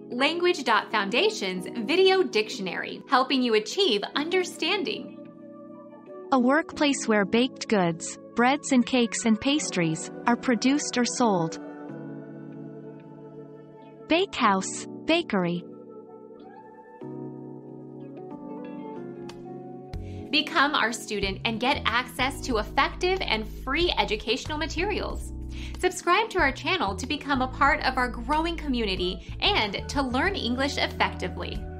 Language.Foundation's Video Dictionary, helping you achieve understanding. A workplace where baked goods, breads and cakes and pastries, are produced or sold. Bakehouse, bakery. Become our student and get access to effective and free educational materials. Subscribe to our channel to become a part of our growing community and to learn English effectively.